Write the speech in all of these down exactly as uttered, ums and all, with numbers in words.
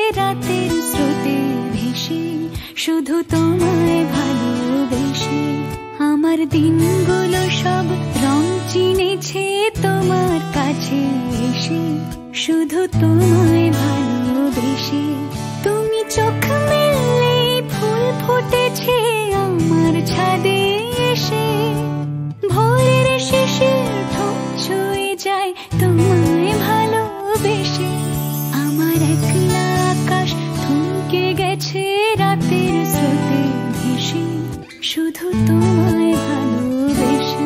রাতের স্রোতে ভেসে, শুধু তোমায় ভালোবেসে। আমার দিনগুলো সব রং চিনেছে তোমার কাছে এসে, শুধু তোমায় ভালোবেসে। তুমি চোখ মেললে ফুল ফুটেছে আমার ছাদে এসে, ভোরের শিশির ঠোঁট ছুঁয়ে যায় তোমায় ভালোবেসে। আমার একলা আকাশ থমকে গেছে রাতের স্রোতে ভেসে, শুধু তোমায় ভালোবেসে।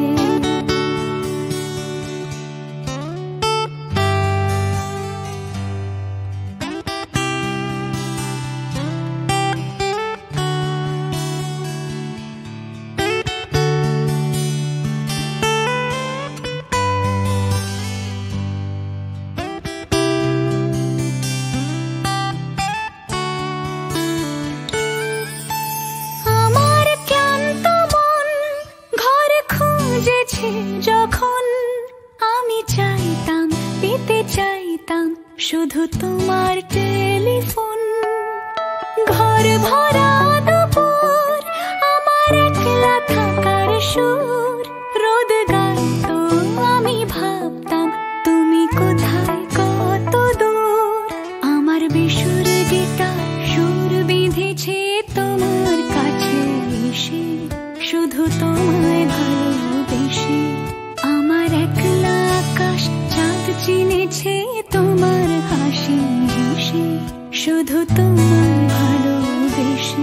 যখন আমি চাইতাম, পেতে চাইতাম শুধু তোমার টেলিফোন। ঘর ভরা দুপুর, আমার একলা থাকার সুর, রোদ গাইতো আমি ভাবতাম তুমি কোথায় কত দূর। আমার বেসুর গিটার সুর বিঁধেছে তোমার কাছে এসে, শুধু তোমায় ভালোবেসে। আমার একলা আকাশ চাঁদ চিনেছে তোমার হাসি হেসে, শুধু তোমায় ভালোবেসে।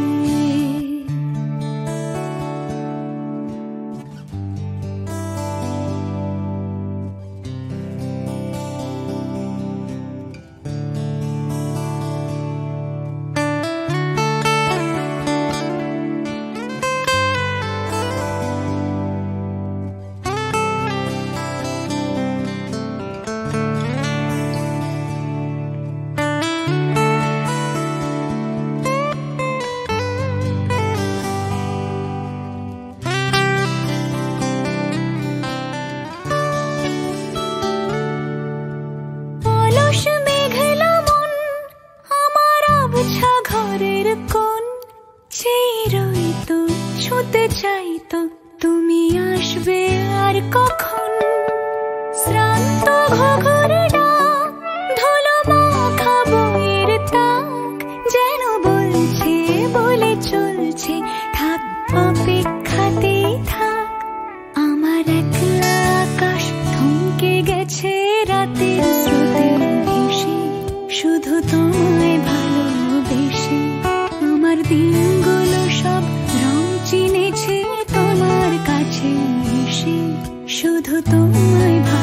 ঘরের কোণ চেয়ে রইতো, ছুঁতে চাইতো তুমি আসবে আর কখন। শ্রান্ত ঘুঘুর ডাক, ধুলো মাখা বইয়ের তাক, যেন বলছে বলে চলছে থাক অপেক্ষাতেই থাক। আমার একলা আকাশ থমকে গেছে রাতের স্রোতে ভেসে, শুধু তোমায় ভালোবেসে। আমার দিনগুলো সব রং চিনেছে তোমার কাছে এসে, শুধু তোমায় ভালোবেসে।